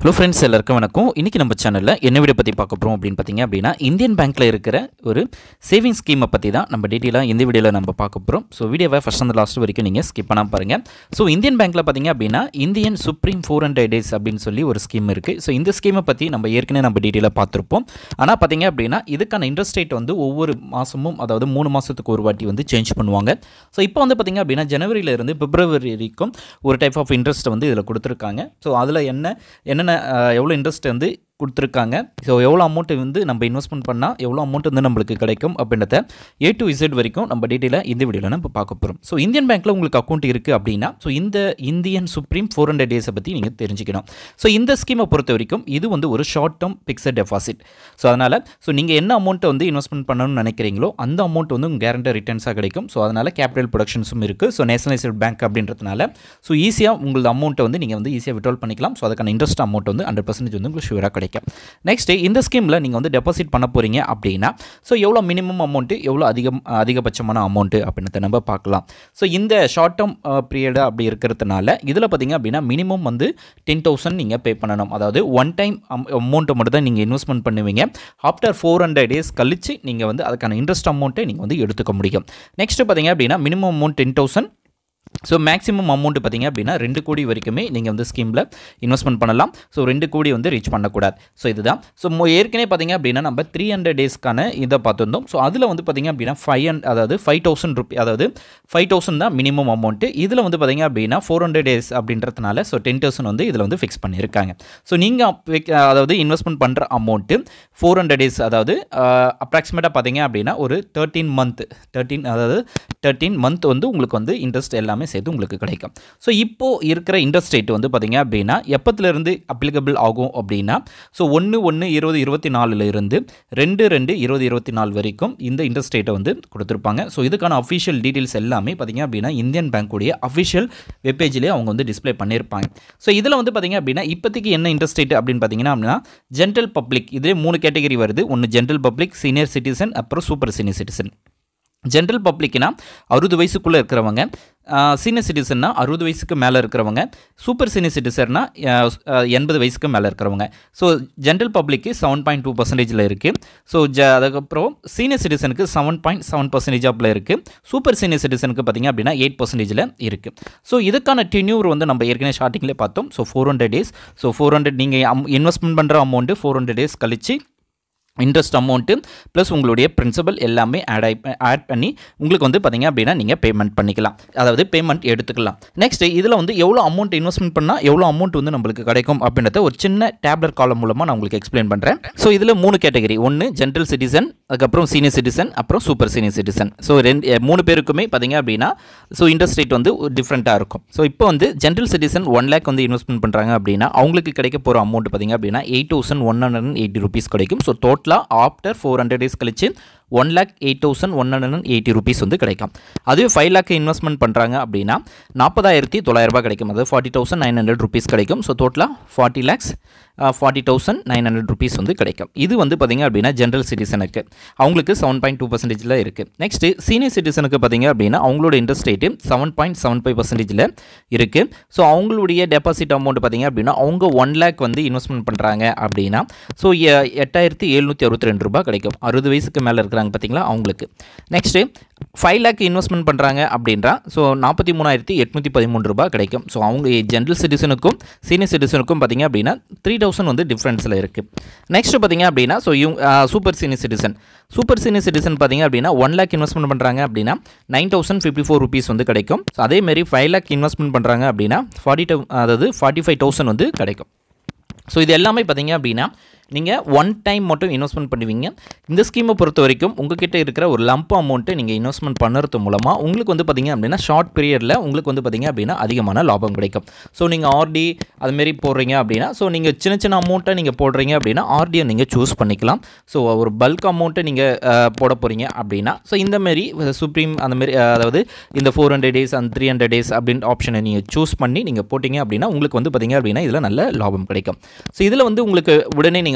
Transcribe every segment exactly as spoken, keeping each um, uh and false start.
Hello friends, எல்லாருக்கும் வணக்கம். இன்னைக்கு நம்ம சேனல்ல என்ன வீடியோ பத்தி பார்க்க போறோம் அப்படினு பாத்தீங்க அப்படினா இந்தியன் பேங்க்ல இருக்கிற ஒரு சேவிங் ஸ்கீம் பத்தி தான் நம்ம டீடைலா இந்த வீடியோல நம்ம பார்க்க போறோம். சோ வீடியோவை ஃபர்ஸ்ட் அண்ட் லாஸ்ட் வரைக்கும் நீங்க ஸ்கிப் பண்ணாம பாருங்க. சோ இந்தியன் பேங்க்ல பாத்தீங்க அப்படினா Indian supreme four hundred days அப்படினு சொல்லி ஒரு ஸ்கீம் இருக்கு. சோ இந்த ஸ்கீமை பத்தி நம்ம ஏற்கனவே நம்ம டீடைலா பார்த்திருப்போம். ஆனா பாத்தீங்க அப்படினா இதுக்கான இன்ட்ரஸ்ட் ரேட் வந்து ஒவ்வொரு மாசமும் அதாவது மூணு மாசத்துக்கு ஒரு வாட்டி வந்து சேஞ்ச் பண்ணுவாங்க. சோ இப்போ வந்து பாத்தீங்க அப்படினா ஜனவரியில இருந்து பிப்ரவரி வரைக்கும் ஒரு டைப் ஆஃப் இன்ட்ரஸ்ட் வந்து இதல கொடுத்திருக்காங்க. சோ அதுல என்ன என்ன எவ்வளவு இன்ட்ரஸ்ட் வந்து கொடுத்திருக்காங்க. சோ எவ்வளவு அமௌண்ட் வந்து நம்ம இன்வெஸ்ட்மென்ட் பண்ணா எவ்வளவு அமௌண்ட் வந்து நமக்கு கிடைக்கும் அப்படின்றத A to Z வரைக்கும் நம்ம டீடைலா இந்த வீடியோல நம்ம பார்க்க போறோம். சோ இந்தியன் பேங்க்ல உங்களுக்கு அக்கவுண்ட் இருக்கு அப்படினா சோ இந்த Indian supreme four hundred days பத்தி நீங்க தெரிஞ்சுக்கணும். சோ இந்த ஸ்கீமை பொறுத்த வரைக்கும் இது வந்து ஒரு short term fixed deposit. So அதனால சோ நீங்க என்ன அமௌண்ட் வந்து இன்வெஸ்ட்மென்ட் பண்ணனும்னு நினைக்கிறீங்களோ அந்த அமௌண்ட் வந்து உங்களுக்கு கேரண்டட் ரிட்டர்ன்ஸா கிடைக்கும். சோ அதனால கேபிட்டல் ப்ரொடக்ஷன்ஸும் இருக்கு. சோ நேஷனலைஸ்டு பேங்க் அப்படின்றதுனால சோ ஈஸியா உங்க அமௌண்ட் வந்து நீங்க வந்து ஈஸியா வித்ட்ரால் பண்ணிக்கலாம். சோ அதுக்கான இன்ட்ரஸ்ட் அமௌண்ட் வந்து one hundred percent வந்து உங்களுக்கு ஷூரா கிடைக்கும். நெக்ஸ்ட் இந்த ஸ்கீம்ல நீங்க வந்து டெபாசிட் பண்ண போறீங்க அப்படினா சோ எவ்வளவு மினிமம் அமௌண்ட் எவ்வளவு அதிகம் அதிகபட்சமான அமௌண்ட் அப்படினு நம்ம பார்க்கலாம். சோ இந்த ஷார்ட் டர்ம் பீரியட் அப்படி இருக்குறதுனால இதுல பாத்தீங்க அப்படினா மினிமம் வந்து ten thousand நீங்க பே பண்ணனும். அதாவது ஒன் டைம் அமௌண்ட் மட்டும் தான் நீங்க இன்வெஸ்ட்மென்ட் பண்ணுவீங்க. ஆஃப்டர் four hundred டேஸ் கழிச்சு நீங்க வந்து அதுக்கான இன்ட்ரஸ்ட் அமௌண்ட்டை நீங்க வந்து எடுத்துக்க முடியும். நெக்ஸ்ட் பாத்தீங்க அப்படினா minimum amount ten thousand. So maximum amount பார்த்தீங்க அப்படின்னா ரெண்டு கோடி வரைக்குமே நீங்கள் வந்து ஸ்கீமில் இன்வெஸ்ட்மெண்ட் பண்ணலாம். ஸோ ரெண்டு கோடி வந்து ரீச் பண்ணக்கூடாது. ஸோ இதுதான். ஸோ ஏற்கனவே பார்த்தீங்க அப்படின்னா நம்ம த்ரீ ஹண்ட்ரட் டேஸ்க்கான இதை பார்த்துருந்தோம். ஸோ அதில் வந்து பார்த்தீங்க அப்படின்னா ஃபைவ் ஹண்ட் அதாவது ஃபைவ் தௌசண்ட் ருபி அதாவது ஃபைவ் தௌசண்ட் தான் மினிமம் அமௌண்ட்டு. இதில் வந்து பார்த்தீங்க அப்படின்னா ஃபோர் ஹண்ட்ரட் டேஸ் அப்படின்றதுனால ஸோ டென் தௌசண்ட் வந்து இதில் வந்து ஃபிக்ஸ் பண்ணியிருக்காங்க. ஸோ நீங்கள் அதாவது இன்வெஸ்ட்மெண்ட் பண்ணுற அமௌண்ட்டு ஃபோர் ஹண்ட்ரட் டேஸ் அதாவது அப்ராக்சிமேட்டாக பார்த்தீங்க அப்படின்னா ஒரு தேர்ட்டீன் மந்த் தேர்ட்டீன் அதாவது தேர்ட்டீன் மந்த் வந்து உங்களுக்கு வந்து இன்ட்ரெஸ்ட் எல்லாமே சேர்த்து உங்களுக்கு கிடைக்கும். ஸோ இப்போ இருக்கிற இன்ட்ரெஸ்ட் ரேட் வந்து பார்த்தீங்க அப்படின்னா எப்பத்திலிருந்து அப்ளிகபிள் ஆகும் அப்படின்னா ஸோ ஒன்று ஒன்று இருபது இருபத்தி நாலுல இருந்து ரெண்டு ரெண்டு இருபது இருபத்தி நாலு வரைக்கும் இந்த இன்ட்ரெஸ்ட் ரேட்டை வந்து கொடுத்துருப்பாங்க. ஸோ இதுக்கான அஃபிஷியல் டீட்டெயில்ஸ் எல்லாமே பார்த்தீங்க அப்படின்னா இந்தியன் பேங்க்குடைய அஃபிஷியல் வெப்பேஜ்லேயே அவங்க வந்து டிஸ்பிளே பண்ணியிருப்பாங்க. ஸோ இதில் வந்து பார்த்தீங்க அப்படின்னா இப்போதைக்கு என்ன இன்ட்ரெஸ்ட் ரேட் அப்படின்னு பார்த்தீங்கன்னா அப்படின்னா ஜென்ரல் பப்ளிக் இதே மூணு கேட்டகரி வருது. ஒன்று ஜென்ரல் பப்ளிக், சீனியர் சிட்டிசன், அப்புறம் சூப்பர் சீனியர் சிட்டிசன். ஜென்ரல் பப்ளிக்னா அறுபது வயசுக்குள்ளே இருக்கிறவங்க, சீனியர் சிட்டிசன்னா அறுபது வயசுக்கு மேலே இருக்கிறவங்க, சூப்பர் சீனியர் சிட்டிசன்னா எண்பது வயசுக்கு மேலே இருக்கிறவங்க. ஸோ ஜென்ரல் பப்ளிக்கு செவன் பாயிண்ட் டூ பர்சன்டேஜில் இருக்குது. ஸோ ஜ அதுக்கப்புறம் சீனியர் சிட்டிசனுக்கு செவன் பாயிண்ட் செவன் பர்சன்டேஜ் ஆப்பில் இருக்குது. சூப்பர் சீனியர் சிட்டிசனுக்கு பார்த்திங்க அப்படின்னா எயிட் பர்சன்டேஜில் இருக்குது. ஸோ இதுக்கான டென்யூர் வந்து நம்ம ஏற்கனவே ஸ்டார்டிங்லேயே பார்த்தோம். So four hundred days so four hundred நீங்கள் இன்வெஸ்ட்மெண்ட் பண்ணுற அமௌண்ட்டு ஃபோர் ஹண்ட்ரட் டேஸ் கழிச்சு இன்ட்ரெஸ்ட் அமௌண்ட்டு ப்ளஸ் உங்களுடைய பிரின்சிபல் எல்லாமே ஆட் ஆகி ஆட் பண்ணி உங்களுக்கு வந்து பார்த்தீங்க அப்படின்னா நீங்கள் பேமெண்ட் பண்ணிக்கலாம், அதாவது பேமெண்ட் எடுத்துக்கலாம். நெக்ஸ்ட் இதில் வந்து எவ்வளோ அமௌண்ட் இன்வெஸ்ட்மெண்ட் பண்ணால் எவ்வளோ அமௌண்ட் வந்து நம்மளுக்கு கிடைக்கும் அப்படின்றத ஒரு சின்ன டேப்லெட் காலம் மூலமாக நான் உங்களுக்கு எக்ஸ்பிளைன் பண்ணுறேன். ஸோ இதில் மூணு கேட்டகரி, ஒன்று ஜென்ரல் சிட்டிசன், அதுக்கப்புறம் சீனியர் சிட்டிசன், அப்புறம் சூப்பர் சீனியர் சிட்டிசன். ஸோ ரெண்டு மூணு பேருக்குமே பார்த்தீங்க அப்படின்னா ஸோ இன்ட்ரெஸ்ட் ரேட் வந்து டிஃப்ரெண்ட்டாக இருக்கும். ஸோ இப்போ வந்து ஜென்ரல் சிட்டிசன் ஒன் லேக் வந்து இன்வெஸ்ட்மெண்ட் பண்ணுறாங்க அப்படின்னா அவங்களுக்கு கிடைக்க போகிற அமௌண்ட் பார்த்தீங்க அப்படின்னா eight thousand one hundred and eighty rupees கிடைக்கும். ஸோ டோட்டலாக ஆஃப்டர் ஃபோர் ஹண்ட்ரட் டேஸ் கழிச்சு one lakh eight thousand one hundred and eighty rupees வந்து கிடைக்கும். அதுவே ஃபைவ் லேக் இன்வெஸ்ட்மெண்ட் பண்ணுறாங்க அப்படின்னா நாற்பதாயிரத்தி தொள்ளாயிரம் ரூபாய் கிடைக்கும். அதாவது forty thousand nine hundred rupees கிடைக்கும். ஸோ டோட்டலாக forty lakhs forty thousand nine hundred rupees வந்து கிடைக்கும். இது வந்து பார்த்திங்க அப்படின்னா ஜென்ரல் சிட்டிசனுக்கு அவங்களுக்கு செவன் பாயிண்ட் டூ பர்சன்டேஜில் இருக்குது. நெக்ஸ்ட்டு சீனியர் சிட்டிசனுக்கு பார்த்திங்க அப்படின்னா அவங்களோட interest rate seven point seven five பர்சன்டேஜில் இருக்குது. ஸோ அவங்களுடைய டெபாசிட் அமௌண்ட் பார்த்திங்க அப்படின்னா அவங்க ஒன் லேக் வந்து இன்வெஸ்ட்மெண்ட் பண்ணுறாங்க அப்படின்னா ஸோ எட்டாயிரத்தி எழுநூற்றி அறுபத்தி ரெண்டு ரூபாய் கிடைக்கும். அறுபது வயசுக்கு மேலே இருக்கிறாங்க பார்த்தீங்களா அவங்களுக்கு. நெக்ஸ்ட்டு ஃபைவ் லேக் இன்வெஸ்ட்மெண்ட் பண்ணுறாங்க அப்படின்றா ஸோ நாற்பத்தி மூணாயிரத்தி எட்நூற்றி பதிமூணு ரூபாய் கிடைக்கும். ஸோ அவங்க ஜென்ரல் சிட்டிசனுக்கும் சீனியர் சிட்டிசனுக்கும் பார்த்திங்க அப்படின்னா த்ரீ தௌசண்ட் வந்து டிஃப்ரென்ஸில் இருக்குது. நெக்ஸ்ட் பார்த்திங்க அப்படின்னா ஸோ இவங்க super senior citizen super senior citizen பார்த்திங்க அப்படின்னா ஒன் லேக் இன்வெஸ்ட்மெண்ட் பண்ணுறாங்க அப்படின்னா nine thousand fifty four rupees வந்து கிடைக்கும். ஸோ அதேமாரி ஃபைவ் லேக் இன்வெஸ்ட்மெண்ட் பண்ணுறாங்க அப்படின்னா ஃபார்ட்டி டூ அதாவது ஃபார்ட்டி ஃபைவ் தௌசண்ட் வந்து கிடைக்கும். ஸோ இது எல்லாமே பார்த்திங்க அப்படின்னா நீங்கள் ஒன் டைம் மட்டும் இன்வெஸ்ட்மெண்ட் பண்ணுவீங்க. இந்த ஸ்கீமை பொறுத்த வரைக்கும் உங்ககிட்ட இருக்கிற ஒரு லம்ப் அமௌண்ட்டு நீங்கள் இன்வெஸ்ட்மெண்ட் பண்ணுறது மூலமாக உங்களுக்கு வந்து பார்த்திங்க அப்படின்னா ஷார்ட் பீரியடில் உங்களுக்கு வந்து பார்த்திங்க அப்படின்னா அதிகமான லாபம் கிடைக்கும். ஸோ நீங்கள் ஆர்டி அதுமாரி போடுறீங்க அப்படின்னா ஸோ நீங்கள் சின்ன சின்ன அமௌண்ட்டை நீங்கள் போடுறீங்க அப்படின்னா ஆர்டியை நீங்கள் சூஸ் பண்ணிக்கலாம். ஸோ ஒரு பல்க் அமௌண்ட்டை நீங்கள் போட போகிறீங்க அப்படின்னா ஸோ இந்தமாரி சுப்ரீம் அந்தமாரி அதாவது இந்த ஃபோர் ஹண்ட்ரட் டேஸ் அந்த த்ரீ ஹண்ட்ரட் டேஸ் அப்படின்ற ஆப்ஷனை நீங்கள் சூஸ் பண்ணி நீங்கள் போட்டிங்க அப்படின்னா உங்களுக்கு வந்து பார்த்திங்க அப்படின்னா இதில் நல்ல லாபம் கிடைக்கும். ஸோ இதில் வந்து உங்களுக்கு உடனே நீங்கள்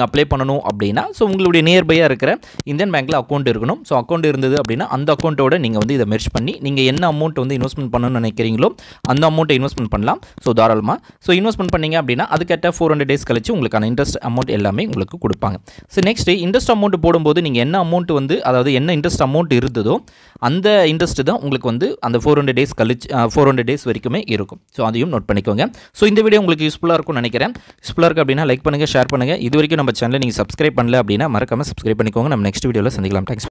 நீங்கள் அப்ளை பண்ணணும் அப்படின்னா ஸோ உங்களுடைய நியர்பையாக இருக்கிற இந்தியன் பேங்க்கில் அக்கௌண்ட் இருக்கணும். ஸோ அக்கௌண்ட் இருந்தது அப்படின்னா அந்த அக்கௌண்ட்டோட நீங்கள் வந்து இதை மெர்ஜ் பண்ணி நீங்கள் என்ன அமௌண்ட் வந்து இன்வெஸ்ட்மெண்ட் பண்ணணும்னு நினைக்கிறீங்களோ அந்த அமௌண்ட்டை இன்வெஸ்ட்மெண்ட் பண்ணலாம். ஸோ தாராளமாக ஸோ இன்வெஸ்ட்மெண்ட் பண்ணீங்க அப்படின்னா அதுக்கேற்ற ஃபோர் ஹண்ட்ரட் டேஸ் கழிச்சு உங்களுக்கான இன்ட்ரெஸ்ட் அமௌண்ட் எல்லாமே உங்களுக்கு கொடுப்பாங்க. ஸோ நெக்ஸ்ட் இன்ட்ரெஸ்ட் அமௌண்ட் போடும்போது நீங்கள் என்ன அமௌண்ட் வந்து அதாவது என்ன இன்ட்ரெஸ்ட் அமௌண்ட் இருந்ததோ அந்த இன்ட்ரெஸ்ட் தான் உங்களுக்கு வந்து அந்த ஃபோர் ஹண்ட்ரட் டேஸ் கழிச்சு ஃபோர் ஹண்ட்ரட் டேஸ் வரைக்குமே இருக்கும். ஸோ அதையும் நோட் பண்ணிக்கோங்க. ஸோ இந்த வீடியோ உங்களுக்கு யூஸ்ஃபுல்லாக இருக்கும்னு நினைக்கிறேன். யூஸ்ஃபுல்லாக இருக்குது அப்படின்னா லைக் பண்ணுங்கள், ஷேர் பண்ணுங்கள். இது வரைக்கும் நம்ம சேனலை நீங்கள் சப்ஸ்கிரைப் பண்ணல அப்படின்னா மறக்காமல் சப்ஸ்கிரைப் பண்ணிக்கோங்க. நம்ம நெக்ஸ்ட் வீடியோவில் சந்திக்கலாம். தேங்க்ஸ்.